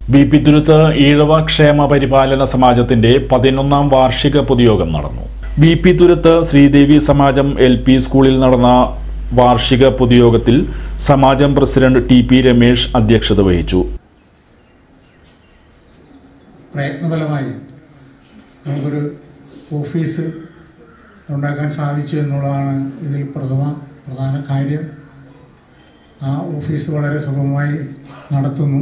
BP. തുരുത്ത് ഈഴവ ക്ഷേമ പരിപാലന സമാജത്തിന്റെ 11ാം വാർഷിക പൊതുയോഗം നടന്നു. ബി.പി. തുരുത്ത് ശ്രീദേവി സമാജം എൽ.പി. സ്കൂളിൽ നടന്ന വാർഷിക പൊതുയോഗത്തിൽ സമാജം പ്രസിഡന്റ് ടി.പി. രമേശ് അധ്യക്ഷത വഹിച്ചു. പ്രയത്നഫലമായി നമുക്കൊരു ഓഫീസ് ഉണ്ടാക്കാൻ സാധിച്ചു എന്നുള്ളതാണ് ഇതിൽ പ്രധാന കാര്യം. ആ ഓഫീസ് വളരെ സുഗമമായി നടത്തുന്നു.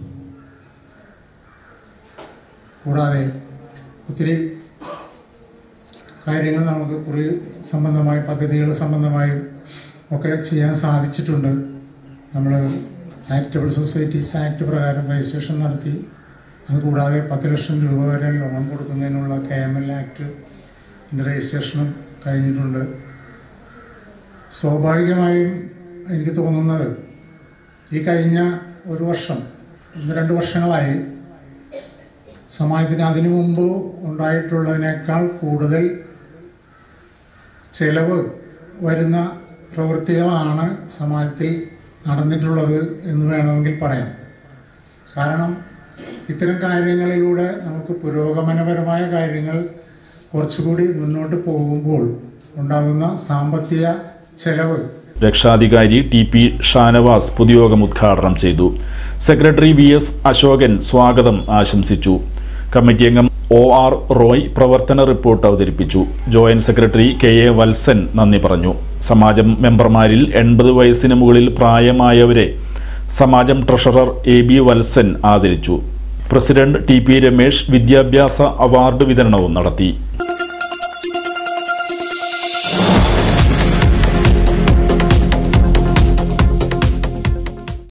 കൂടാതെ ഒത്തിരി കാര്യങ്ങൾ നമുക്ക് കുറി സംബന്ധമായി പദ്ധതികൾ സംബന്ധമായും ഒക്കെ ചെയ്യാൻ സാധിച്ചിട്ടുണ്ട്. നമ്മൾ ചാരിറ്റബിൾ സൊസൈറ്റീസ് ആക്ട് പ്രകാരം രജിസ്ട്രേഷൻ നടത്തി. അതുകൂടാതെ 10 ലക്ഷം രൂപ വരെ ലോൺ കൊടുക്കുന്നതിനുള്ള KML ആക്ട് രജിസ്ട്രേഷനും കഴിഞ്ഞിട്ടുണ്ട്. സ്വാഭാവികമായും എനിക്ക് തോന്നുന്നത് ഈ കഴിഞ്ഞ ഒരു വർഷം 1-2 വർഷങ്ങളായി സമാജത്തിന് അതിനു മുമ്പ് ഉണ്ടായിട്ടുള്ളതിനേക്കാൾ കൂടുതൽ ചെലവ് വരുന്ന പ്രവൃത്തികളാണ് സമാജത്തിൽ നടന്നിട്ടുള്ളത് എന്ന് വേണമെങ്കിൽ പറയാം. കാരണം ഇത്തരം കാര്യങ്ങളിലൂടെ നമുക്ക് പുരോഗമനപരമായ കാര്യങ്ങൾ കുറച്ചുകൂടി മുന്നോട്ട് പോകുമ്പോൾ ഉണ്ടാകുന്ന സാമ്പത്തിക ചെലവ്. രക്ഷാധികാരി ടി.പി. ഷാനവാസ് പൊതുയോഗം ഉദ്ഘാടനം ചെയ്തു. Secretary VS. അശോകൻ സ്വാഗതം ആശംസിച്ചു. കമ്മിറ്റി അംഗം ഒ.ആർ. റോയ് പ്രവർത്തന റിപ്പോർട്ട് അവതരിപ്പിച്ചു. Joint secretary K.A.. വത്സൻ നന്ദി പറഞ്ഞു. സമാജം മെമ്പർമാരിൽ 80 വയസ്സിന് മുകളിൽ പ്രായമായവരെ സമാജം ട്രഷറർ എ.ബി. വത്സൻ ആദരിച്ചു. President TP. രമേശ് വിദ്യാഭ്യാസ അവാർഡ് വിതരണവും നടത്തി.